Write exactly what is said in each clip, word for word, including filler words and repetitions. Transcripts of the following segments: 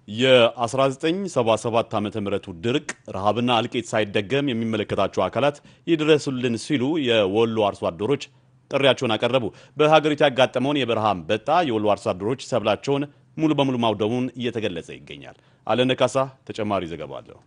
የ1977 ዓመተ ምህረቱ ድርቅ ረሃብና አልቂት ሳይደገም የሚመለከታቸው አካላት ይድረሱልን ሲሉ የወሎ አርሶ አደሮች ጥሪያቸውን አቀረቡ። በሀገሪቱ ያጋጠመውን የበረሃ አንበጣ የወሎ አርሶ አደሮች ሰብላቸውን ሙሉ በሙሉ ማውደሙን እየተገለጸ ይገኛል። አለነካሳ ተጨማሪ ዘገባ አለው።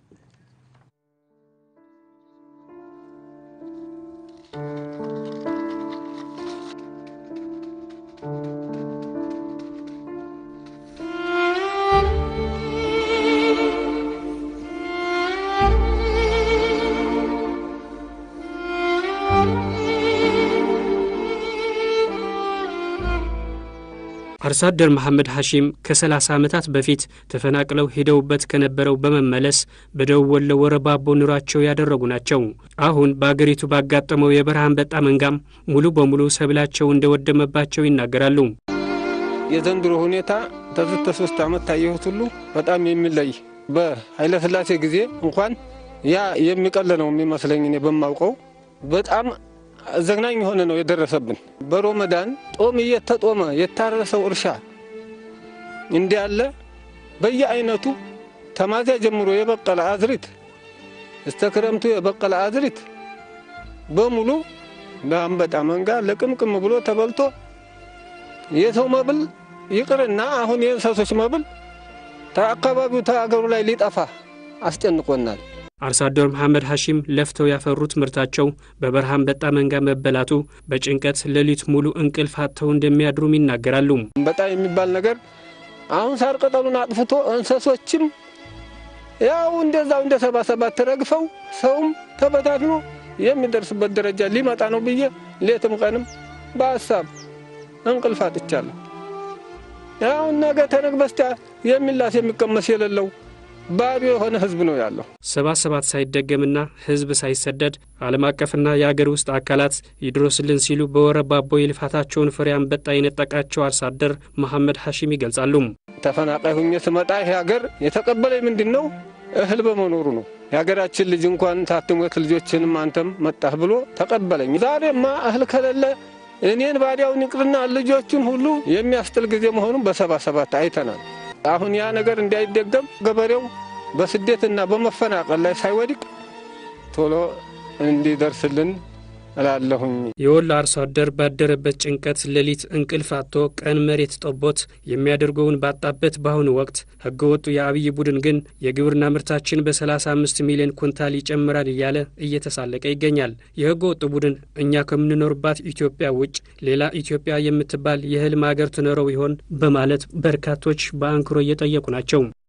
አርሳደር መሐመድ ሐሺም ከ30 ዓመታት በፊት ተፈናቅለው ሄደውበት ከነበረው በመመለስ በደቡብ ወሎ ወረባቦ ኑራቸው ያደረጉ ናቸው። አሁን በአገሪቱ ባጋጠመው የበረሃ አንበጣ መንጋም ሙሉ በሙሉ ሰብላቸው እንደወደመባቸው ይናገራሉ። የዘንድሮ ሁኔታ ተዝተ ሶስት ዓመት ታየሁት ሁሉ በጣም የሚለይ በኃይለ ሥላሴ ጊዜ እንኳን ያ የሚቀለለው የሚመስለኝ እኔ በማውቀው በጣም ዘግናኝ ሆነ ነው የደረሰብን። በሮመዳን ጦም እየተጦመ የታረሰው እርሻ እንዲያለ በየአይነቱ ተማዚያ ጀምሮ የበቀለ አዝሪት እስተክረምቱ የበቀለ አዝሪት በሙሉ በአንበጣ መንጋ ለቅምቅም ብሎ ተበልቶ የሰው መብል ይቅርና አሁን የእንስሶች መብል ተአካባቢው ተአገሩ ላይ ሊጠፋ አስጨንቆናል። አርሳደር መሐመድ ሐሺም ለፍተው ያፈሩት ምርታቸው በበረሃ አንበጣ መንጋ መበላቱ በጭንቀት ሌሊት ሙሉ እንቅልፍ አጥተው እንደሚያድሩም ይናገራሉ። አንበጣ የሚባል ነገር አሁን ሳር ቅጠሉን አጥፍቶ እንስሶችም ያው እንደዛው እንደ ሰባ ሰባት ተረግፈው ሰውም ተበታትኖ የሚደርስበት ደረጃ ሊመጣ ነው ብዬ ሌትም ቀንም በሐሳብ እንቅልፍ አጥቻለሁ። ያው ነገ ተነገ በስቲያ የሚላስ የሚቀመስ የሌለው ባዶ የሆነ ህዝብ ነው ያለው። ሰባ ሰባት ሳይደገምና ህዝብ ሳይሰደድ ዓለም አቀፍና የአገር ውስጥ አካላት ይድረሱልን ሲሉ በወረባቦ ይልፋታቸውን ፍሬ አንበጣ የነጠቃቸው አርሳደር መሐመድ ሐሺም ይገልጻሉ። ተፈናቃይ ሆኜ ስመጣ ይሄ ሀገር የተቀበለኝ ምንድነው እህል በመኖሩ ነው። የሀገራችን ልጅ እንኳን ታትሞት ልጆችንም አንተም መጣህ ብሎ ተቀበለኝ። ዛሬማ እህል ከሌለ እኔን ባዲያውን ይቅርና ልጆቹን ሁሉ የሚያስጥል ጊዜ መሆኑን በሰባ ሰባት አይተናል። አሁን ያ ነገር እንዳይደገም ገበሬው በስደትና በመፈናቀል ላይ ሳይወድቅ ቶሎ እንዲደርስልን እላለሁኝ። የወሎ አርሶ አደር ባደረበት ጭንቀት ሌሊት እንቅልፍ አጥቶ ቀን መሬት ጠቦት የሚያደርገውን ባጣበት በአሁኑ ወቅት ህገወጡ የአብይ ቡድን ግን የግብርና ምርታችን በ35 ሚሊዮን ኩንታል ይጨምራል እያለ እየተሳለቀ ይገኛል። የህገወጡ ቡድን እኛ ከምንኖርባት ኢትዮጵያ ውጭ ሌላ ኢትዮጵያ የምትባል የህልም ሀገር ትኖረው ይሆን በማለት በርካቶች በአንክሮ እየጠየቁ ናቸው።